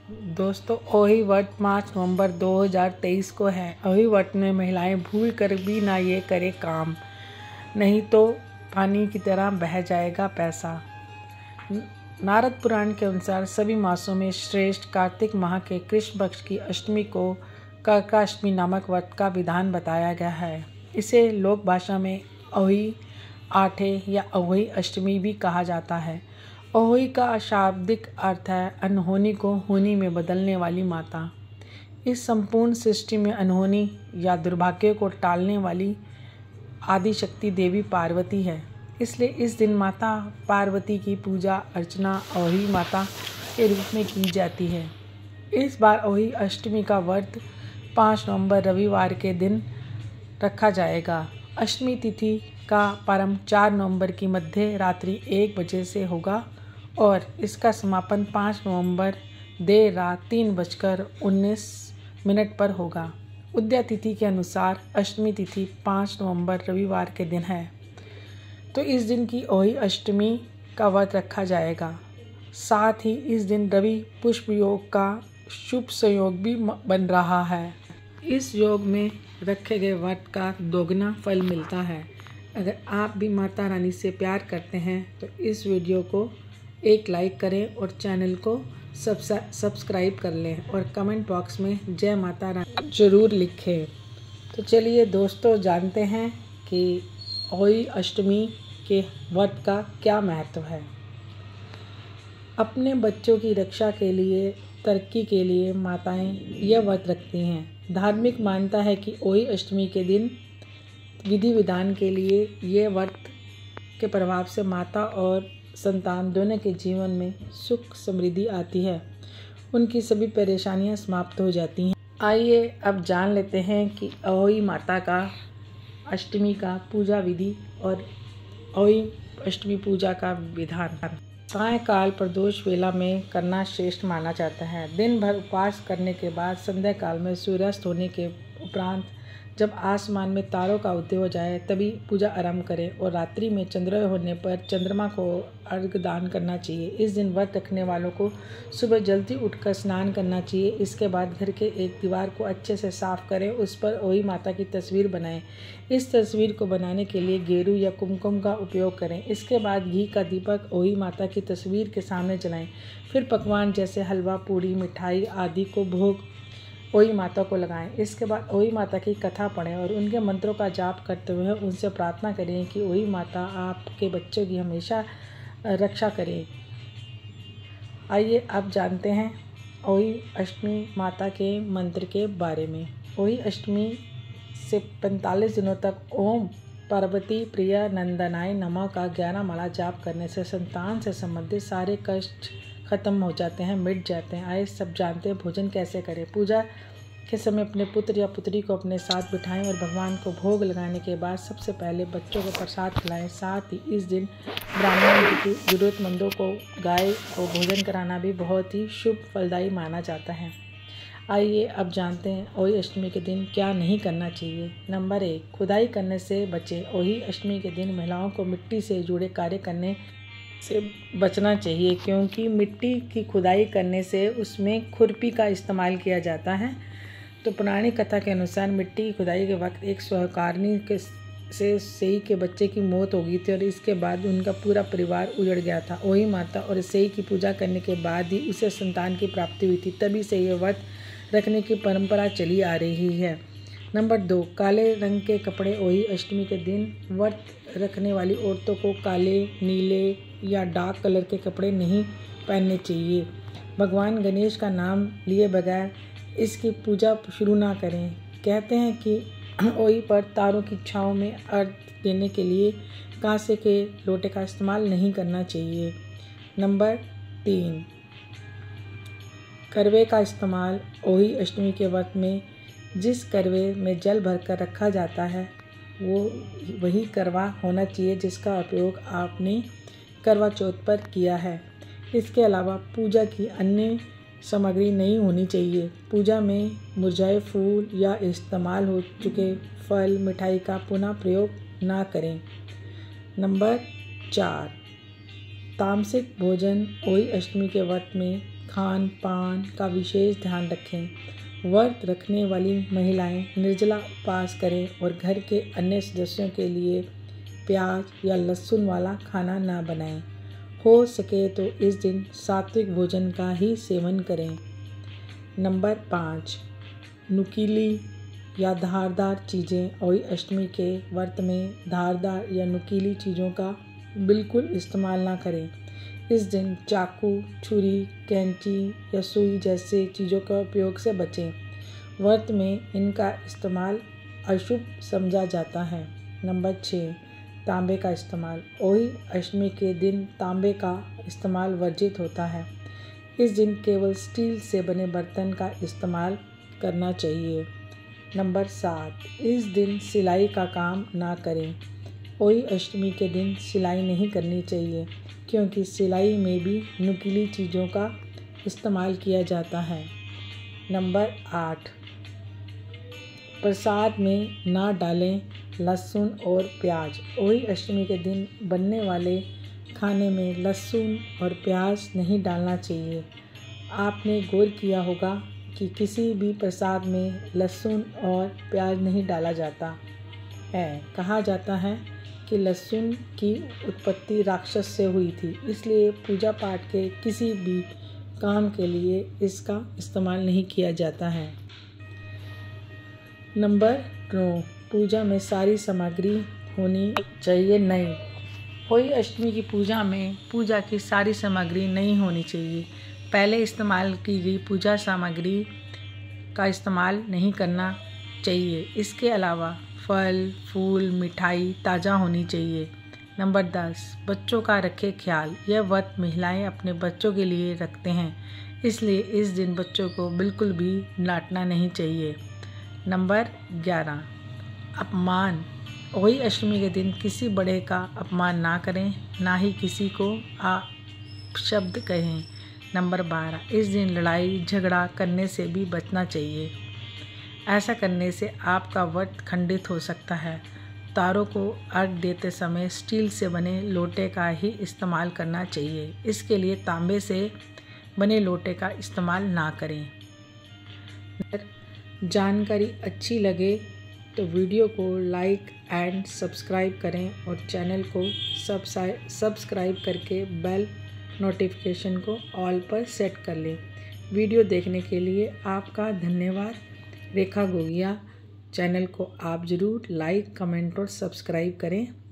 दोस्तों, ओही व्रत 5 नवंबर 2023 को है। ओही व्रत में महिलाएं भूल कर भी ना ये करे काम, नहीं तो पानी की तरह बह जाएगा पैसा। नारद पुराण के अनुसार सभी मासों में श्रेष्ठ कार्तिक माह के कृष्ण पक्ष की अष्टमी को कर्काष्टमी नामक व्रत का विधान बताया गया है। इसे लोक भाषा में अहोई आठे या अहोई अष्टमी भी कहा जाता है। अहोई का शाब्दिक अर्थ है अनहोनी को होनी में बदलने वाली माता। इस संपूर्ण सृष्टि में अनहोनी या दुर्भाग्य को टालने वाली आदिशक्ति देवी पार्वती है। इसलिए इस दिन माता पार्वती की पूजा अर्चना अहोई माता के रूप में की जाती है। इस बार अहोई अष्टमी का व्रत 5 नवंबर रविवार के दिन रखा जाएगा। अष्टमी तिथि का प्रारंभ 4 नवंबर की मध्य रात्रि 1 बजे से होगा और इसका समापन 5 नवंबर देर रात 3:19 पर होगा। उदया तिथि के अनुसार अष्टमी तिथि 5 नवंबर रविवार के दिन है, तो इस दिन की अहोई अष्टमी का व्रत रखा जाएगा। साथ ही इस दिन रवि पुष्प योग का शुभ संयोग भी बन रहा है। इस योग में रखे गए व्रत का दोगुना फल मिलता है। अगर आप भी माता रानी से प्यार करते हैं तो इस वीडियो को एक लाइक करें और चैनल को सब्सक्राइब कर लें और कमेंट बॉक्स में जय माता रानी ज़रूर लिखें। तो चलिए दोस्तों, जानते हैं कि अहोई अष्टमी के व्रत का क्या महत्व है। अपने बच्चों की रक्षा के लिए, तरक्की के लिए माताएं यह व्रत रखती हैं। धार्मिक मान्यता है कि अहोई अष्टमी के दिन विधि विधान के लिए यह व्रत के प्रभाव से माता और संतान दोनों के जीवन में सुख समृद्धि आती है। उनकी सभी परेशानियां समाप्त हो जाती हैं। आइए अब जान लेते हैं कि अहोई माता का अष्टमी का पूजा विधि और अहोई अष्टमी पूजा का विधान। सायंकाल प्रदोष वेला में करना श्रेष्ठ माना जाता है। दिन भर उपवास करने के बाद संध्या काल में सूर्यास्त होने के उपरांत जब आसमान में तारों का उदय हो जाए तभी पूजा आरंभ करें और रात्रि में चंद्रोदय होने पर चंद्रमा को अर्घ्य दान करना चाहिए। इस दिन व्रत रखने वालों को सुबह जल्दी उठकर स्नान करना चाहिए। इसके बाद घर के एक दीवार को अच्छे से साफ करें, उस पर अहोई माता की तस्वीर बनाएं। इस तस्वीर को बनाने के लिए गेरू या कुमकुम का उपयोग करें। इसके बाद घी का दीपक अहोई माता की तस्वीर के सामने जलाएं। फिर पकवान जैसे हलवा, पूड़ी, मिठाई आदि को भोग अहोई माता को लगाएं। इसके बाद अहोई माता की कथा पढ़ें और उनके मंत्रों का जाप करते हुए उनसे प्रार्थना करें कि अहोई माता आपके बच्चों की हमेशा रक्षा करें। आइए अब जानते हैं अहोई अष्टमी माता के मंत्र के बारे में। अहोई अष्टमी से 45 दिनों तक ओम पार्वती प्रिया नंदनाय नमः का 11 माला जाप करने से संतान से संबंधित सारे कष्ट खत्म हो जाते हैं, मिट जाते हैं। आइए सब जानते हैं भोजन कैसे करें। पूजा के समय अपने पुत्र या पुत्री को अपने साथ बिठाएं और भगवान को भोग लगाने के बाद सबसे पहले बच्चों को प्रसाद खिलाएं। साथ ही इस दिन ब्राह्मण की जरूरतमंदों को गाय और भोजन कराना भी बहुत ही शुभ फलदायी माना जाता है। आइए अब जानते हैं अहोई अष्टमी के दिन क्या नहीं करना चाहिए। नंबर 1, खुदाई करने से बचें। अहोई अष्टमी के दिन महिलाओं को मिट्टी से जुड़े कार्य करने से बचना चाहिए, क्योंकि मिट्टी की खुदाई करने से उसमें खुरपी का इस्तेमाल किया जाता है। तो पुरानी कथा के अनुसार मिट्टी की खुदाई के वक्त एक सहकर्मी से सेई के बच्चे की मौत हो गई थी और इसके बाद उनका पूरा परिवार उजड़ गया था। अहोई माता और सेई की पूजा करने के बाद ही उसे संतान की प्राप्ति हुई थी। तभी से ये व्रत रखने की परंपरा चली आ रही है। नंबर 2, काले रंग के कपड़े। अहोई अष्टमी के दिन व्रत रखने वाली औरतों को काले, नीले या डार्क कलर के कपड़े नहीं पहनने चाहिए। भगवान गणेश का नाम लिए बगैर इसकी पूजा शुरू ना करें। कहते हैं कि अहोई पर तारों की छाँव में अर्घ्य देने के लिए कांसे के लोटे का इस्तेमाल नहीं करना चाहिए। नंबर 3, करवे का इस्तेमाल। अहोई अष्टमी के व्रत में जिस करवे में जल भरकर रखा जाता है वो वही करवा होना चाहिए जिसका उपयोग आपने करवा चौथ पर किया है। इसके अलावा पूजा की अन्य सामग्री नहीं होनी चाहिए। पूजा में मुरझाए फूल या इस्तेमाल हो चुके फल, मिठाई का पुनः प्रयोग ना करें। नंबर 4, तामसिक भोजन। अहोई अष्टमी के व्रत में खान पान का विशेष ध्यान रखें। व्रत रखने वाली महिलाएं निर्जला उपवास करें और घर के अन्य सदस्यों के लिए प्याज या लहसुन वाला खाना ना बनाएं। हो सके तो इस दिन सात्विक भोजन का ही सेवन करें। नंबर 5, नुकीली या धारदार चीज़ें। होली अष्टमी के व्रत में धारदार या नुकीली चीज़ों का बिल्कुल इस्तेमाल ना करें। इस दिन चाकू, छुरी, कैंची या सुई जैसे चीज़ों का उपयोग से बचें। व्रत में इनका इस्तेमाल अशुभ समझा जाता है। नंबर 6, तांबे का इस्तेमाल। होली अष्टमी के दिन तांबे का इस्तेमाल वर्जित होता है। इस दिन केवल स्टील से बने बर्तन का इस्तेमाल करना चाहिए। नंबर 7, इस दिन सिलाई का काम ना करें। होली अष्टमी के दिन सिलाई नहीं करनी चाहिए क्योंकि सिलाई में भी नुकीली चीज़ों का इस्तेमाल किया जाता है। नंबर 8, प्रसाद में ना डालें लहसुन और प्याज। होली अष्टमी के दिन बनने वाले खाने में लहसुन और प्याज नहीं डालना चाहिए। आपने गौर किया होगा कि किसी भी प्रसाद में लहसुन और प्याज नहीं डाला जाता है। कहा जाता है कि लहसुन की उत्पत्ति राक्षस से हुई थी, इसलिए पूजा पाठ के किसी भी काम के लिए इसका इस्तेमाल नहीं किया जाता है। नंबर 9, पूजा में सारी सामग्री होनी चाहिए नई। होली अष्टमी की पूजा में पूजा की सारी सामग्री नहीं होनी चाहिए। पहले इस्तेमाल की गई पूजा सामग्री का इस्तेमाल नहीं करना चाहिए। इसके अलावा फल, फूल, मिठाई ताज़ा होनी चाहिए। नंबर 10, बच्चों का रखें ख्याल। यह व्रत महिलाएं अपने बच्चों के लिए रखते हैं, इसलिए इस दिन बच्चों को बिल्कुल भी डांटना नहीं चाहिए। नंबर 11, अपमान। होली अष्टमी के दिन किसी बड़े का अपमान ना करें, ना ही किसी को अपशब्द कहें। नंबर 12, इस दिन लड़ाई झगड़ा करने से भी बचना चाहिए। ऐसा करने से आपका व्रत खंडित हो सकता है। तारों को अर्घ देते समय स्टील से बने लोटे का ही इस्तेमाल करना चाहिए। इसके लिए तांबे से बने लोटे का इस्तेमाल ना करें। जानकारी अच्छी लगे तो वीडियो को लाइक एंड सब्सक्राइब करें और चैनल को सब्सक्राइब करके बेल नोटिफिकेशन को ऑल पर सेट कर लें। वीडियो देखने के लिए आपका धन्यवाद। रेखा गोगिया चैनल को आप ज़रूर लाइक, कमेंट और सब्सक्राइब करें।